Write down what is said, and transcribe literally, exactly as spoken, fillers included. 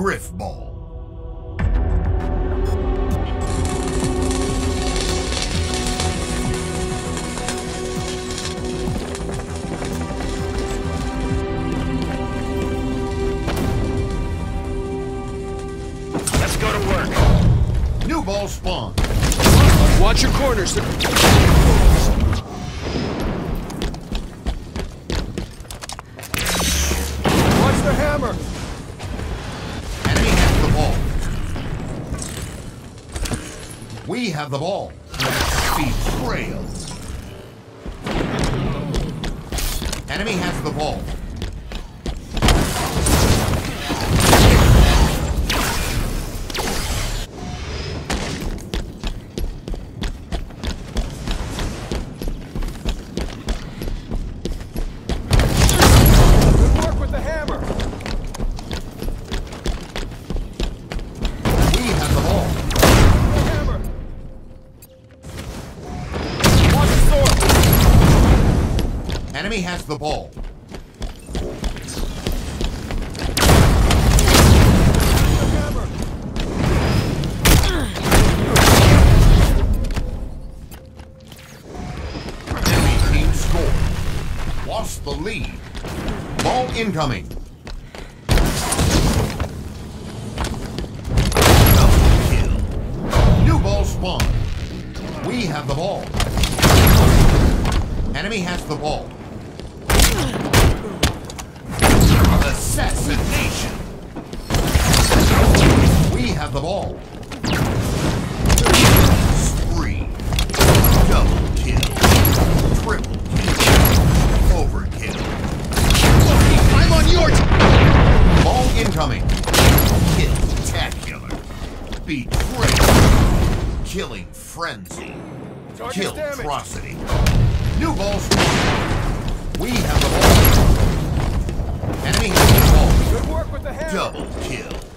Griff Ball. Let's go to work. New ball spawn. Watch your corners. Watch the hammer. Enemy has the ball. We have the ball. Betrayal. Enemy has the ball. Enemy has the ball. Enemy team scored. Lost the lead. Ball incoming. Double kill. New ball spawn. We have the ball. Enemy has the ball. Assassination! We have the ball. Spree. Double kill. Triple kill. Overkill. I'm on your team! Ball incoming. Kill-tacular. Betrayal. Killing frenzy. Kill-trocity. New ball spawn. We have the ball. Enemy has the ball. Good work with the hammer. Double kill.